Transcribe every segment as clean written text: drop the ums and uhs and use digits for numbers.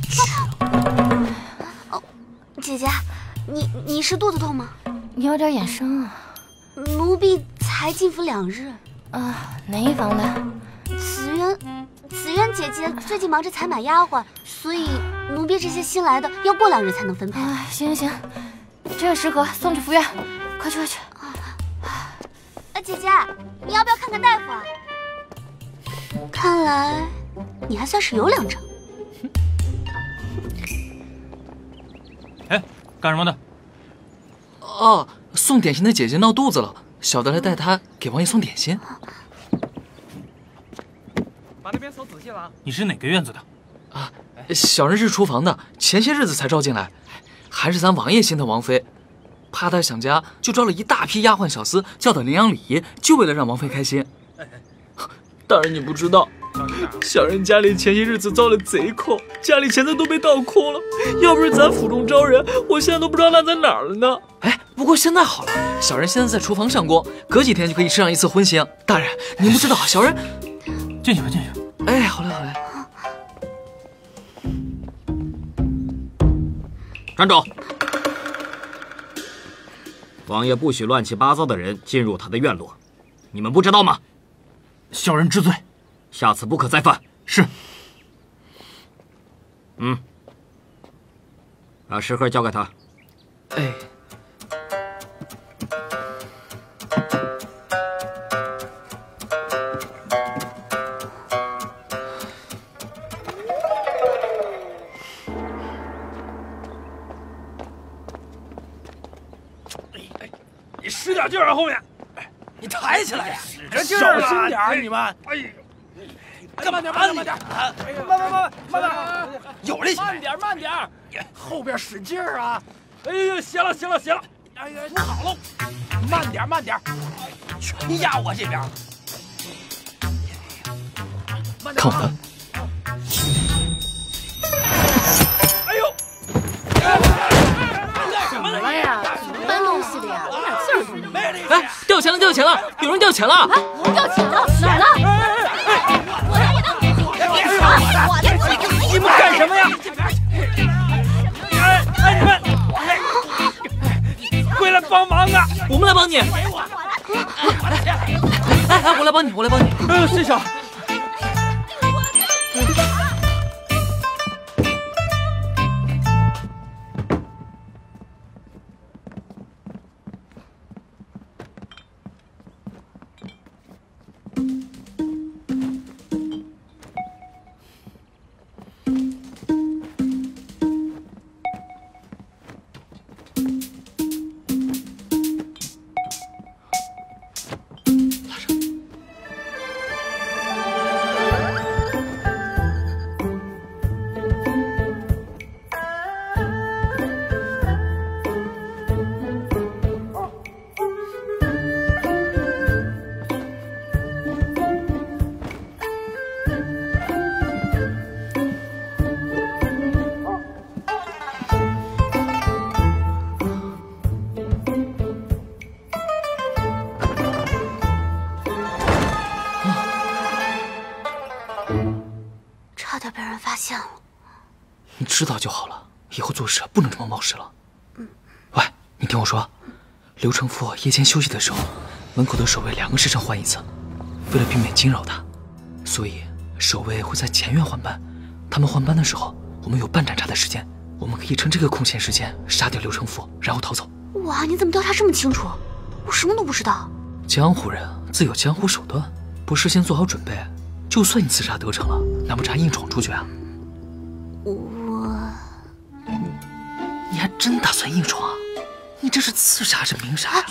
哦，姐姐，你是肚子痛吗？ 你有点眼生啊。 奴婢才进府2日。 啊，哪一房的？ 紫渊姐姐最近忙着采买丫鬟，所以奴婢这些新来的要过2日才能分配。 行，这个适合送去府院，快去。 姐姐，你要不要看看大夫啊？看来你还算是有2招。 哎，干什么的？ 哦，送点心的姐姐闹肚子了，小的来带她给王爷送点心。 把那边搜仔细了啊！你是哪个院子的？ 啊，小人是厨房的，前些日子才招进来，还是咱王爷心疼王妃，怕她想家，就招了一大批丫鬟小厮，教导领养礼仪，就为了让王妃开心。大人你不知道，小人家里前些日子遭了贼寇，家里钱财都被盗空了，要不是咱府中招人，我现在都不知道烂在哪儿了呢。哎，不过现在好了，小人现在在厨房上工，隔几天就可以吃上1次荤腥。大人您不知道，小人进去吧。 哎，好嘞。 站住！王爷不许乱七八糟的人进入他的院落，你们不知道吗？ 小人知罪， 下次不可再犯。 是。 把食盒交给他。 哎。 你使点劲儿啊，后面！ 你抬起来呀！ 使着劲儿了， 小心点儿，你们！ 哎呀， 慢点！慢点！有力气！慢点！后边使劲儿啊！ 哎呀，行了！ 哎呀，好喽！慢点！全压我这边！ 看我的！ 哎呦！ 怎么了呀？搬东西的呀，一点劲儿都没有。 哎，掉钱了！有人掉钱了！ 掉钱了？哪儿呢？我的！ 你们干什么呀？哎，你们！回来帮忙啊！ 我们来帮你。哎，我来帮你。 师兄。 差点被人发现了。 你知道就好了，以后做事不能这么冒失了。喂，你听我说，刘承父夜间休息的时候，门口的守卫2个时辰换1次，为了避免惊扰他，所以守卫会在前院换班。他们换班的时候，我们有半盏茶的时间，我们可以趁这个空闲时间杀掉刘承父，然后逃走。 哇，你怎么调查这么清楚？我什么都不知道。 江湖人自有江湖手段，不事先做好准备，就算你刺杀得逞了，那不是还硬闯出去啊？你还真打算硬闯？你这是刺杀是明杀呀？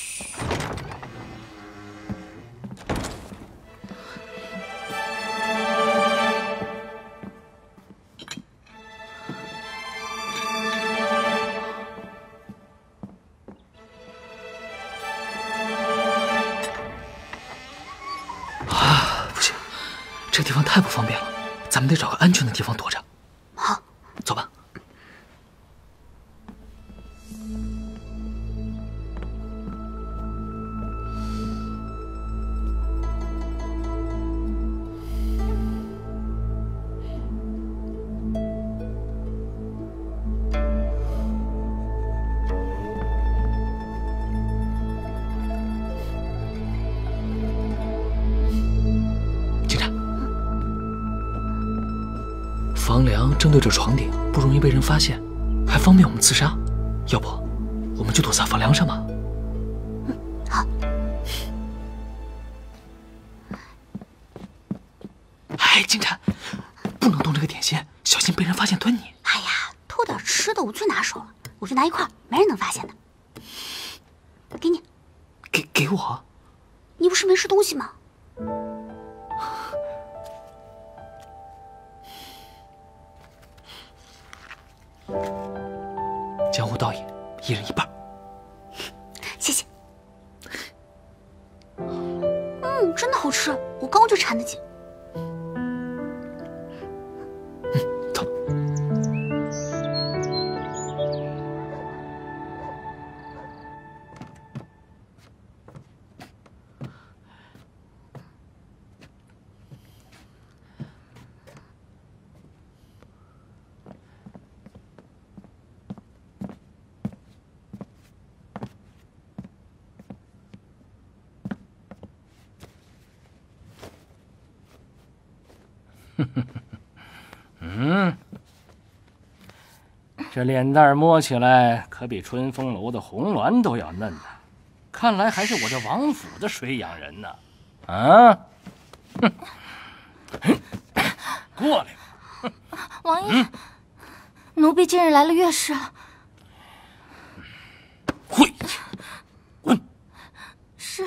不行，这地方太不方便了，咱们得找个安全的地方躲着。 好， 走吧。 房梁正对着床顶，不容易被人发现，还方便我们刺杀。要不，我们就躲在房梁上吧。 好。 哎，金蝉，不能动这个点心，小心被人发现吞你。 哎呀，偷点吃的我最拿手了，我就拿一块，没人能发现的。给你。 给我。 你不是没吃东西吗？ 江湖道义，一人一半。 谢谢。真的好吃，我刚就馋得紧。 走。 这脸蛋摸起来可比春风楼的红鸾都要嫩呢，看来还是我这王府的水养人呢。啊，过来吧。 王爷，奴婢今日来了月事了。 晦气，滚！ 是。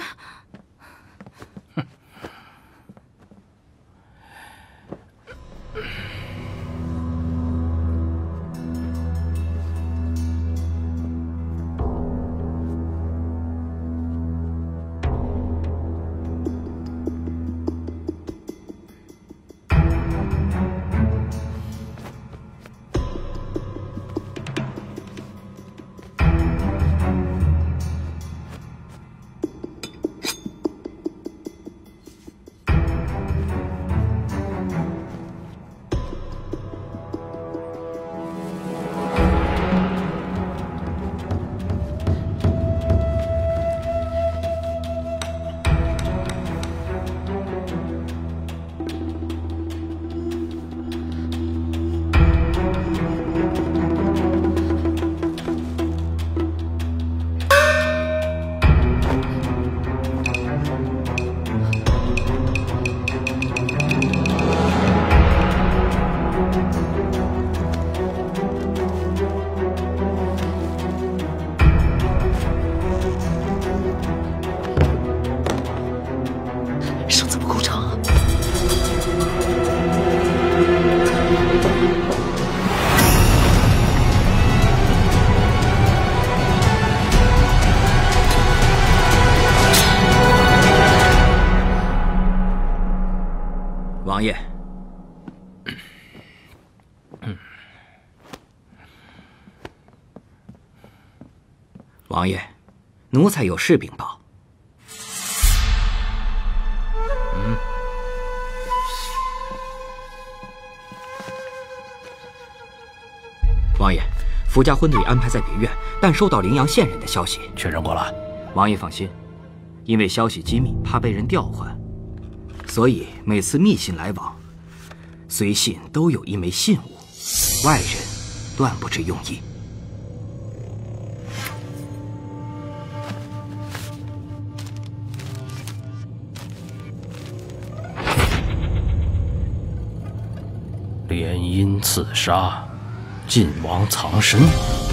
王爷，王爷，奴才有事禀报。王爷，福家婚礼安排在别院，但收到陵阳县人的消息， 确认过了。 王爷放心，因为消息机密，怕被人调换，所以每次密信来往，随信都有一枚信物，外人断不知用意。 联姻刺杀，晋王藏身。